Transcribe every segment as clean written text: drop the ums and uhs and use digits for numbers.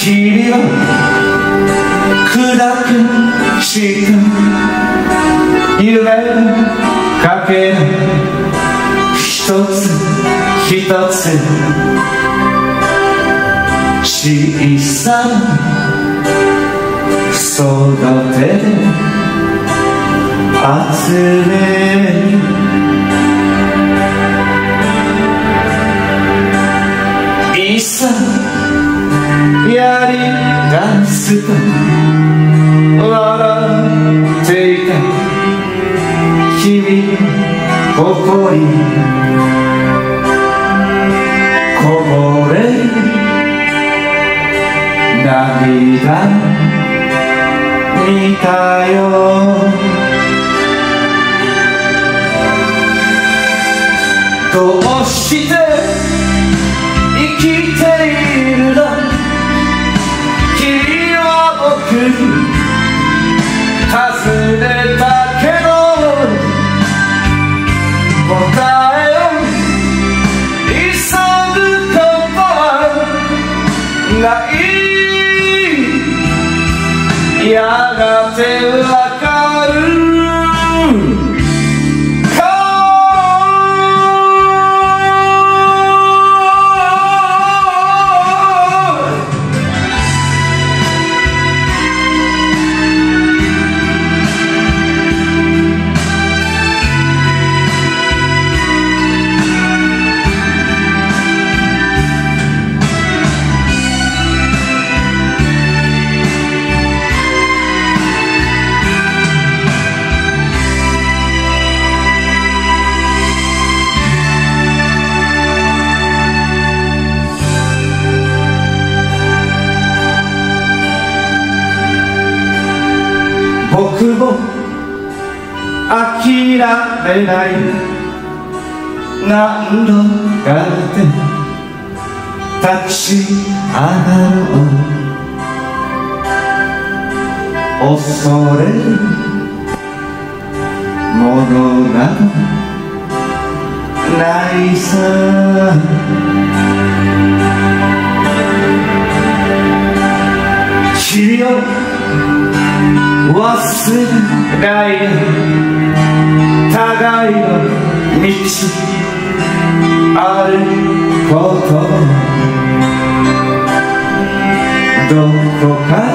君を砕けした夢のかけら一つ一つ小さな育てで集めるいざやりだすと笑っていた君の誇りこぼれる涙見たよどうして生きているの君は僕に尋ねたけど答えを急ぐことはないやがてわかる僕も諦めない何度だって立ち上がろう恐れるものなどないさ君を忘れないで互いの道あることどこか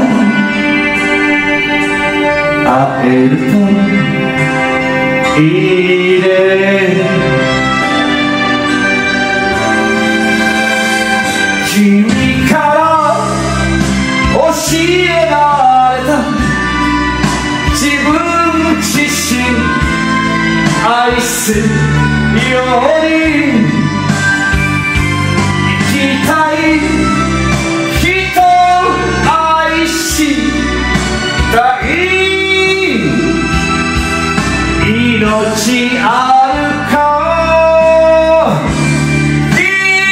会えるといいね君から教えられた自分自身愛するように生きたい人を愛したい命あるかぎ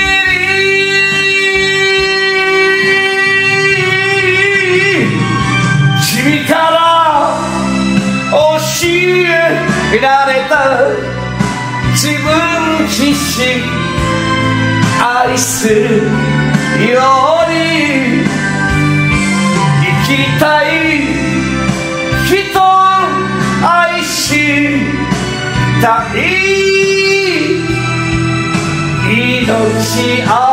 り君から教えられた自分自身愛するように生きたい人を愛したい命ある